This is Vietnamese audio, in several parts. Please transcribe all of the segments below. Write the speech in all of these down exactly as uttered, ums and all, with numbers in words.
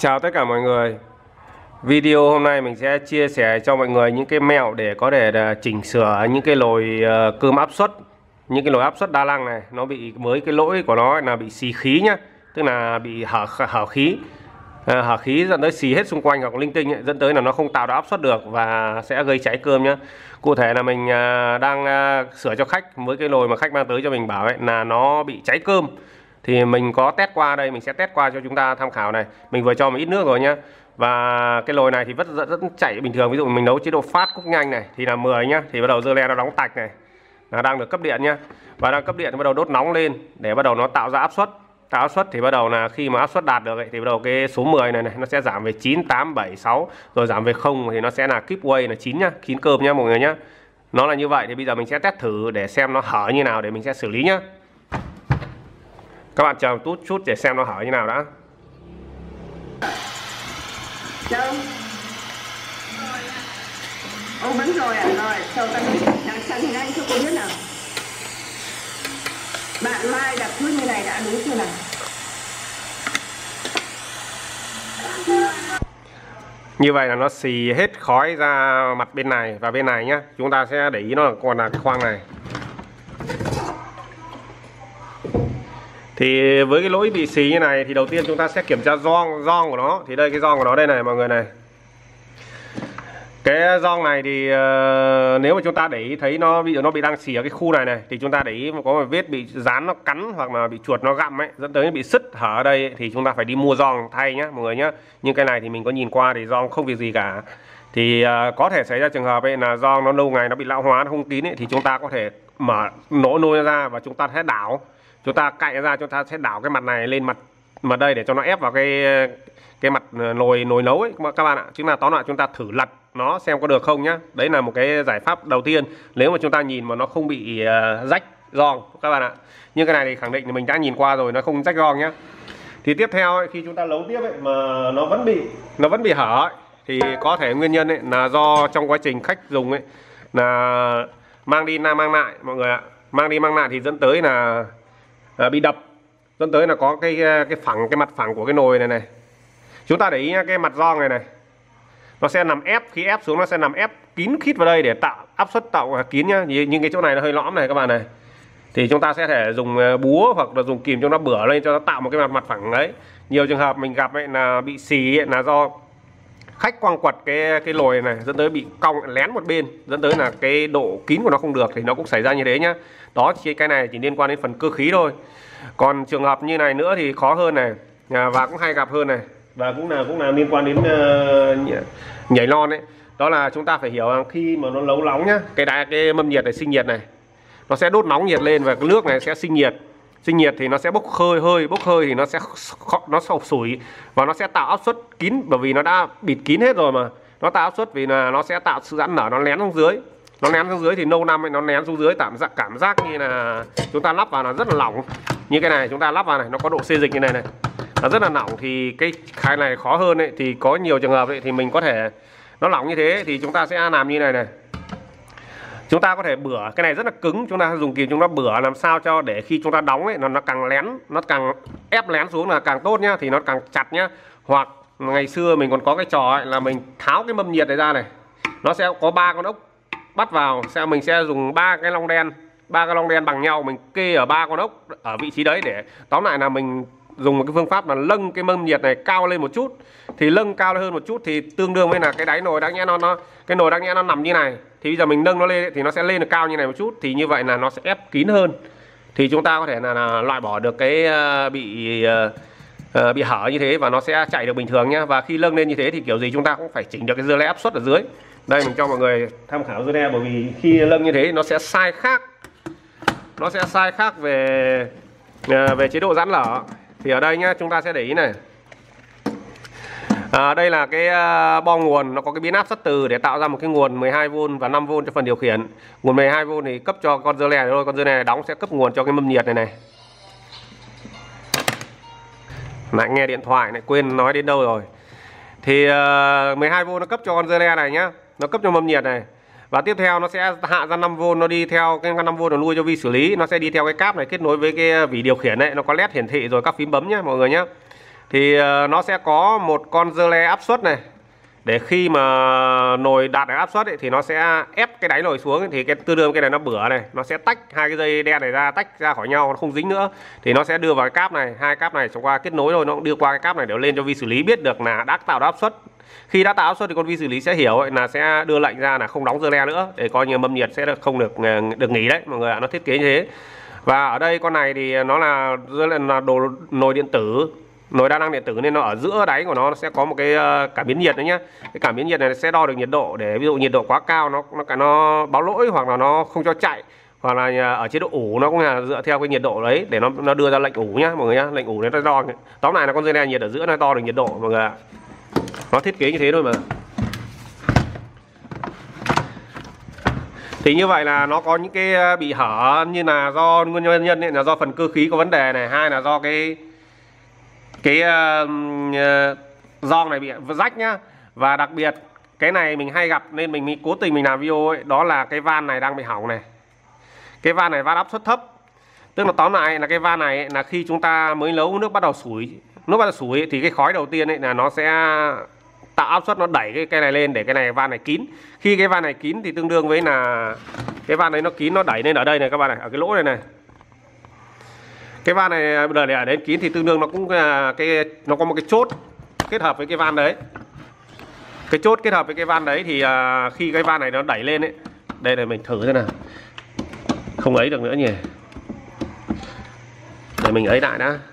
Chào tất cả mọi người. Video hôm nay mình sẽ chia sẻ cho mọi người những cái mẹo để có thể chỉnh sửa những cái nồi cơm áp suất, những cái nồi áp suất đa năng này nó bị với cái lỗi của nó là bị xì khí nhá, tức là bị hở hở khí, à, hở khí dẫn tới xì hết xung quanh hoặc linh tinh ấy, dẫn tới là nó không tạo được áp suất được và sẽ gây cháy cơm nhá. Cụ thể là mình đang sửa cho khách với cái nồi mà khách mang tới cho mình bảo ấy là nó bị cháy cơm. Thì mình có test qua đây, mình sẽ test qua cho chúng ta tham khảo này. Mình vừa cho một ít nước rồi nhá. Và cái nồi này thì vẫn rất, rất chảy bình thường. Ví dụ mình nấu chế độ phát cúc nhanh này thì là mười nhá, thì bắt đầu dơ le nó đóng tạch này, là đang được cấp điện nhá. Và đang cấp điện thì bắt đầu đốt nóng lên để bắt đầu nó tạo ra áp suất. Tạo áp suất thì bắt đầu là khi mà áp suất đạt được ấy, thì bắt đầu cái số mười này này nó sẽ giảm về chín, tám, bảy, sáu, rồi giảm về không thì nó sẽ là keep way là chín nhá, chín cơm nhá mọi người nhá. Nó là như vậy thì bây giờ mình sẽ test thử để xem nó hở như nào để mình sẽ xử lý nhá. Các bạn chờ một chút chút để xem nó hở như nào đã. Đâu? Ô bắn rồi à? Rồi, cho ta đang sang hình anh cho cô biết nào. Bạn Mai đặt thuốc như này đã đúng chưa nào? Như vậy là nó xì hết khói ra mặt bên này và bên này nhá. Chúng ta sẽ để ý nó là còn là cái khoang này. Thì với cái lỗi bị xì như này thì đầu tiên chúng ta sẽ kiểm tra gioăng gioăng của nó. Thì đây cái gioăng của nó đây này mọi người này. Cái gioăng này thì uh, nếu mà chúng ta để ý thấy nó bị nó bị đang xì ở cái khu này này thì chúng ta để ý có một vết bị dán nó cắn hoặc là bị chuột nó gặm ấy, dẫn tới bị sứt hở ở đây ấy, thì chúng ta phải đi mua gioăng thay nhá mọi người nhá. Nhưng cái này thì mình có nhìn qua thì gioăng không việc gì cả. Thì uh, có thể xảy ra trường hợp ấy là gioăng nó lâu ngày nó bị lão hóa, nó không kín ấy, thì chúng ta có thể mở nổ nồi ra và chúng ta sẽ đảo. Chúng ta cạy ra, chúng ta sẽ đảo cái mặt này lên mặt mặt đây để cho nó ép vào cái cái mặt nồi nồi nấu ấy các bạn ạ. Chứ là tóm lại chúng ta thử lật nó xem có được không nhá. Đấy là một cái giải pháp đầu tiên nếu mà chúng ta nhìn mà nó không bị uh, rách gioăng các bạn ạ. Nhưng cái này thì khẳng định là mình đã nhìn qua rồi, nó không rách gioăng nhá. Thì tiếp theo ấy, khi chúng ta nấu tiếp ấy mà nó vẫn bị nó vẫn bị hở ấy, thì có thể nguyên nhân ấy là do trong quá trình khách dùng ấy là mang đi na mang lại mọi người ạ. Mang đi mang lại thì dẫn tới là À, bị đập, dẫn tới là có cái cái phẳng cái mặt phẳng của cái nồi này này. Chúng ta để ý nha, cái mặt gioăng này này nó sẽ nằm ép, khi ép xuống nó sẽ nằm ép kín khít vào đây để tạo áp suất, tạo kín nhá. Nhưng cái chỗ này nó hơi lõm này các bạn này, thì chúng ta sẽ thể dùng búa hoặc là dùng kìm cho nó bửa lên cho nó tạo một cái mặt mặt phẳng đấy. Nhiều trường hợp mình gặp ấy là bị xì ấy, là do khách quăng quật cái cái nồi này dẫn tới bị cong lén một bên, dẫn tới là cái độ kín của nó không được, thì nó cũng xảy ra như thế nhá. Đó, chỉ cái này chỉ liên quan đến phần cơ khí thôi. Còn trường hợp như này nữa thì khó hơn này, và cũng hay gặp hơn này, và cũng là cũng là liên quan đến uh, nhảy lon ấy. Đó là chúng ta phải hiểu rằng khi mà nó nấu nóng nhá, cái đá cái mâm nhiệt này sinh nhiệt này, nó sẽ đốt nóng nhiệt lên và cái nước này sẽ sinh nhiệt. Sinh nhiệt thì nó sẽ bốc hơi, hơi bốc hơi thì nó sẽ nó sộc sủi và nó sẽ tạo áp suất kín, bởi vì nó đã bịt kín hết rồi mà. Nó tạo áp suất vì là nó sẽ tạo sự giãn nở, nó lén xuống dưới. Nó nén xuống dưới thì lâu năm ấy, nó nén xuống dưới cảm giác cảm giác như là chúng ta lắp vào là rất là lỏng. Như cái này chúng ta lắp vào này, nó có độ xê dịch như này này, nó rất là lỏng. Thì cái khai này khó hơn ấy, thì có nhiều trường hợp ấy, thì mình có thể nó lỏng như thế thì chúng ta sẽ làm như này này. Chúng ta có thể bửa, cái này rất là cứng, chúng ta dùng kìm chúng ta bửa làm sao cho để khi chúng ta đóng ấy nó nó càng lén, nó càng ép lén xuống là càng tốt nhá, thì nó càng chặt nhá. Hoặc ngày xưa mình còn có cái trò ấy là mình tháo cái mâm nhiệt này ra này, nó sẽ có ba con ốc bắt vào, sẽ mình sẽ dùng ba cái long đen, ba cái long đen bằng nhau, mình kê ở ba con ốc ở vị trí đấy, để tóm lại là mình dùng một cái phương pháp là nâng cái mâm nhiệt này cao lên một chút. Thì nâng cao lên hơn một chút thì tương đương với là cái đáy nồi đáng nhẽ nó nó cái nồi đáng nhẽ nó nằm như này, thì bây giờ mình nâng nó lên thì nó sẽ lên được cao như này một chút, thì như vậy là nó sẽ ép kín hơn. Thì chúng ta có thể là, là loại bỏ được cái uh, bị uh, uh, bị hở như thế và nó sẽ chạy được bình thường nhá. Và khi nâng lên như thế thì kiểu gì chúng ta cũng phải chỉnh được cái dưa lẽ áp suất ở dưới. Đây mình cho mọi người tham khảo dưa lẽ, bởi vì khi nâng như thế nó sẽ sai khác, nó sẽ sai khác về uh, về chế độ giãn lở. Thì ở đây nhá, chúng ta sẽ để ý này. À, đây là cái uh, bo nguồn, nó có cái biến áp sắt từ để tạo ra một cái nguồn mười hai vôn và năm vôn cho phần điều khiển. Nguồn mười hai vôn thì cấp cho con dưa lè này thôi, con dưa lè này đóng sẽ cấp nguồn cho cái mâm nhiệt này này. Lại nghe điện thoại này, quên nói đến đâu rồi. Thì uh, mười hai vôn nó cấp cho con dưa lè này nhá, nó cấp cho mâm nhiệt này. Và tiếp theo nó sẽ hạ ra năm vôn, nó đi theo cái năm vôn nó nuôi cho vi xử lý, nó sẽ đi theo cái cáp này kết nối với cái vỉ điều khiển này, nó có led hiển thị rồi các phím bấm nhá mọi người nhá. thì nó sẽ có một con dơ le áp suất này, để khi mà nồi đạt được áp suất ấy, thì nó sẽ ép cái đáy nồi xuống ấy, thì cái tương đương cái này nó bửa này, nó sẽ tách hai cái dây đen này ra, tách ra khỏi nhau, nó không dính nữa, thì nó sẽ đưa vào cái cáp này, hai cáp này chẳng qua kết nối thôi, nó cũng đưa qua cái cáp này để lên cho vi xử lý biết được là đã tạo được áp suất. Khi đã tạo áp suất thì con vi xử lý sẽ hiểu ấy, là sẽ đưa lệnh ra là không đóng dơ le nữa, để coi như mâm nhiệt sẽ được không được được nghỉ đấy mọi người ạ. Nó thiết kế như thế. Và ở đây con này thì nó là là đồ nồi điện tử, nồi đa năng điện tử, nên nó ở giữa đáy của nó, nó sẽ có một cái cảm biến nhiệt đấy nhá. Cái cảm biến nhiệt này sẽ đo được nhiệt độ, để ví dụ nhiệt độ quá cao nó nó nó báo lỗi, hoặc là nó không cho chạy, hoặc là ở chế độ ủ nó cũng là dựa theo cái nhiệt độ đấy để nó nó đưa ra lệnh ủ nhá mọi người nhá. Lệnh ủ này nó đo, tóm lại là con dây đen nhiệt ở giữa nó đo được nhiệt độ mọi người ạ. Nó thiết kế như thế thôi mà. Thì như vậy là nó có những cái bị hở, như là do nguyên nhân ấy, là do phần cơ khí có vấn đề này, hai là do cái cái uh, uh, gioăng này bị rách nhá. Và đặc biệt cái này mình hay gặp nên mình mới cố tình mình làm video ấy, đó là cái van này đang bị hỏng này. Cái van này van áp suất thấp, tức là tóm lại là cái van này ấy, là khi chúng ta mới nấu nước bắt đầu sủi, nước bắt đầu sủi ấy, thì cái khói đầu tiên ấy là nó sẽ tạo áp suất, nó đẩy cái cây này lên để cái này van này kín. Khi cái van này kín thì tương đương với là cái van đấy nó kín, nó đẩy lên ở đây này các bạn này, ở cái lỗ này này. Cái van này bây giờ để ở đến kín thì tương đương nó cũng là cái nó có một cái chốt kết hợp với cái van đấy. Cái chốt kết hợp với cái van đấy thì uh, khi cái van này nó đẩy lên ấy, đây là mình thử thế nào, không ấy được nữa nhỉ, để mình ấy lại đã,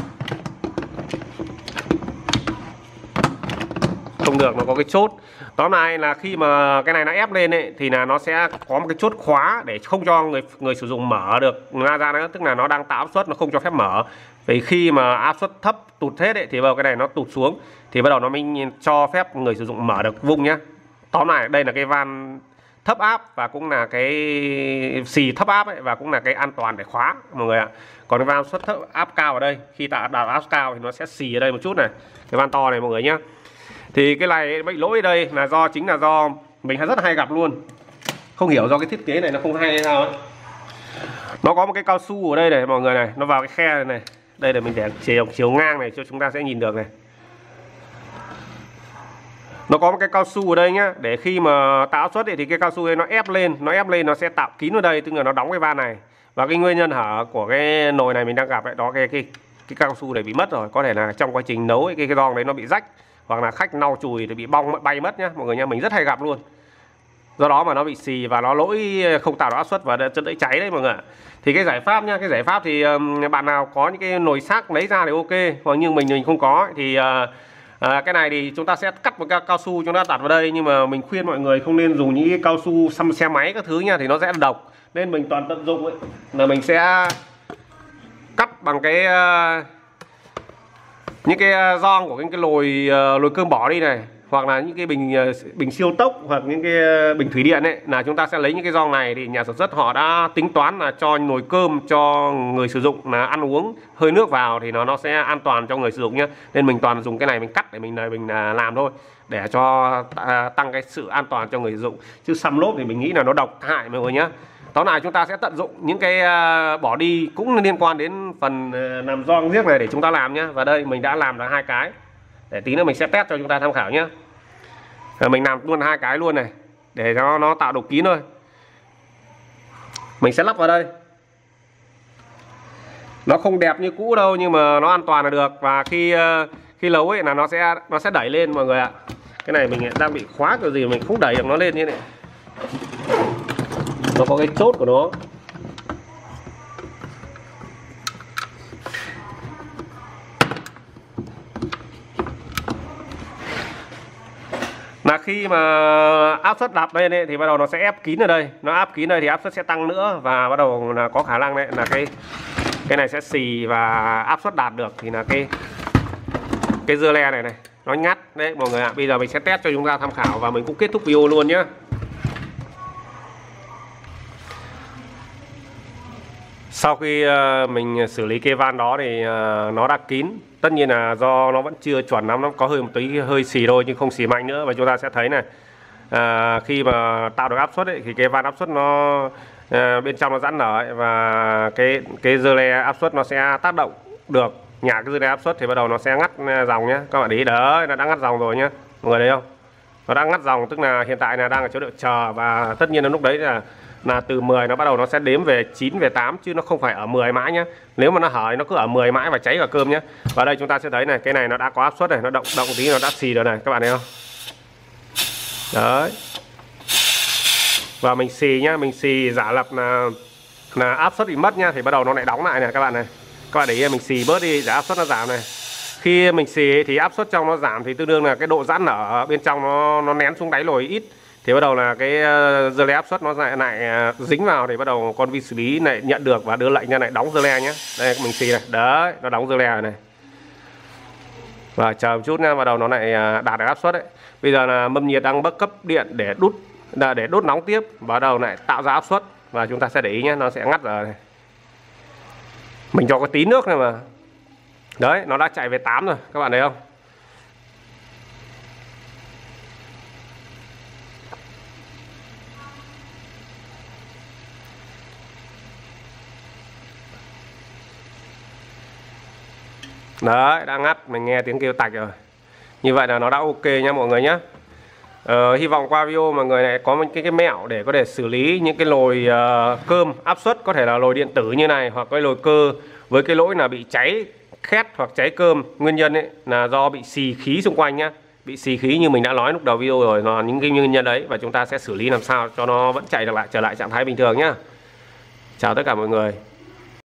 không được, nó có cái chốt. Tóm lại là khi mà cái này nó ép lên ấy, thì là nó sẽ có một cái chốt khóa để không cho người người sử dụng mở được ra ra nữa, tức là nó đang tạo áp suất, nó không cho phép mở. Vì khi mà áp suất thấp tụt hết ấy, thì vào cái này nó tụt xuống thì bắt đầu nó mới cho phép người sử dụng mở được vung nhá. Tóm lại đây là cái van thấp áp và cũng là cái xì thấp áp ấy, và cũng là cái an toàn để khóa mọi người ạ. Còn cái van suất thấp áp cao ở đây, khi tạo đạt áp cao thì nó sẽ xì ở đây một chút này, cái van to này mọi người nhá. Thì cái này bị lỗi ở đây là do chính là do mình rất hay gặp luôn, không hiểu do cái thiết kế này nó không hay hay sao ấy. Nó có một cái cao su ở đây này mọi người này, nó vào cái khe này, này. Đây để mình để chiều chiều ngang này cho chúng ta sẽ nhìn được này. Nó có một cái cao su ở đây nhá, để khi mà tạo áp suất thì cái cao su này nó ép lên, nó ép lên nó sẽ tạo kín ở đây, tức là nó đóng cái van này. Và cái nguyên nhân hở của cái nồi này mình đang gặp ấy, đó cái cái cái cao su này bị mất rồi, có thể là trong quá trình nấu ấy, cái cái gioăng đấy nó bị rách, hoặc là khách lau chùi thì bị bong bay mất nhá mọi người nhá, mình rất hay gặp luôn. Do đó mà nó bị xì và nó lỗi không tạo được áp suất và dẫn tới cháy đấy mọi người ạ. Thì cái giải pháp nhá, cái giải pháp thì um, bạn nào có những cái nồi xác lấy ra thì ok, hoặc nhưng mình mình không có thì uh, uh, cái này thì chúng ta sẽ cắt một cái cao su chúng ta đặt vào đây, nhưng mà mình khuyên mọi người không nên dùng những cái cao su xăm xe máy các thứ nha, thì nó sẽ độc. Nên mình toàn tận dụng ấy, là mình sẽ cắt bằng cái uh, những cái gioăng của cái, cái lồi uh, lồi cơm bỏ đi này, hoặc là những cái bình uh, bình siêu tốc, hoặc những cái uh, bình thủy điện ấy, là chúng ta sẽ lấy những cái gioăng này, thì nhà sản xuất họ đã tính toán là cho nồi cơm cho người sử dụng là ăn uống hơi nước vào thì nó nó sẽ an toàn cho người sử dụng nhá. Nên mình toàn dùng cái này mình cắt để mình mình uh, làm thôi, để cho uh, tăng cái sự an toàn cho người sử dụng, chứ xăm lốp thì mình nghĩ là nó độc hại mọi người nhá. Tóm lại chúng ta sẽ tận dụng những cái uh, bỏ đi cũng liên quan đến phần uh, làm gioăng riếc này để chúng ta làm nhá. Và đây mình đã làm được hai cái, để tí nữa mình sẽ test cho chúng ta tham khảo nhá. À, mình làm luôn hai cái luôn này để cho nó tạo độ kín thôi. Mình sẽ lắp vào đây. Nó không đẹp như cũ đâu, nhưng mà nó an toàn là được. Và khi uh, khi nấu ấy là nó sẽ nó sẽ đẩy lên mọi người ạ. Cái này mình đang bị khóa kiểu gì mình không đẩy được nó lên như này. Nó có cái chốt của nó. Là khi mà áp suất đạp lên ấy, thì bắt đầu nó sẽ ép kín ở đây, nó áp kín đây thì áp suất sẽ tăng nữa, và bắt đầu là có khả năng đấy là cái cái này sẽ xì và áp suất đạt được, thì là cái cái dưa le này này nó ngắt đấy mọi người ạ. Bây giờ mình sẽ test cho chúng ta tham khảo và mình cũng kết thúc video luôn nhé. Sau khi mình xử lý cái van đó thì nó đã kín. Tất nhiên là do nó vẫn chưa chuẩn lắm, nó có hơi một tí hơi xì thôi nhưng không xì mạnh nữa. Và chúng ta sẽ thấy này, à, khi mà tạo được áp suất ấy, thì cái van áp suất nó à, bên trong nó giãn nở ấy, và cái cái dơ le áp suất nó sẽ tác động được nhả cái dưa leo áp suất thì bắt đầu nó sẽ ngắt dòng nhé. Các bạn để ý đấy, nó đã ngắt dòng rồi nhé, mọi người thấy không? Nó đang ngắt dòng, tức là hiện tại là đang ở chỗ độ chờ, và tất nhiên là lúc đấy là là từ mười nó bắt đầu nó sẽ đếm về chín về tám, chứ nó không phải ở mười mãi nhá. Nếu mà nó hở nó cứ ở mười mãi và cháy cả cơm nhé. Và đây chúng ta sẽ thấy này, cái này nó đã có áp suất này, nó động động tí nó đã xì rồi này, các bạn thấy không? Đấy. Và mình xì nhá, mình xì giả lập là là áp suất bị mất nhá, thì bắt đầu nó lại đóng lại này các bạn này. Các bạn để ý mình xì bớt đi, để áp suất nó giảm này. Khi mình xì thì áp suất trong nó giảm thì tương đương là cái độ giãn ở bên trong nó nó nén xuống đáy lồi ít, thì bắt đầu là cái dưa le áp suất nó lại lại dính vào, thì bắt đầu con vi xử lý này nhận được và đưa lệnh ra lại đóng dưa le nhé. Đây mình xì này, đấy nó đóng dưa le rồi này. Và chờ một chút nha, bắt đầu nó lại đạt được áp suất đấy. Bây giờ là mâm nhiệt đang bấc cấp điện để đút để đốt nóng tiếp, bắt đầu lại tạo ra áp suất, và chúng ta sẽ để ý nhé, nó sẽ ngắt rồi này. Mình cho cái tí nước này mà. Đấy, nó đã chạy về tám rồi, các bạn thấy không? Đấy, đã ngắt, mình nghe tiếng kêu tạch rồi. Như vậy là nó đã ok nha mọi người nhé. Ờ, hy vọng qua video mọi người này có một cái, cái mẹo để có thể xử lý những cái lồi uh, cơm áp suất, có thể là lồi điện tử như này, hoặc cái lồi cơ với cái lỗi là bị cháy khét hoặc cháy cơm. Nguyên nhân ấy là do bị xì khí xung quanh nhá, bị xì khí như mình đã nói lúc đầu video rồi, là những cái nguyên nhân đấy, và chúng ta sẽ xử lý làm sao cho nó vẫn chạy được lại trở lại trạng thái bình thường nhá. Chào tất cả mọi người.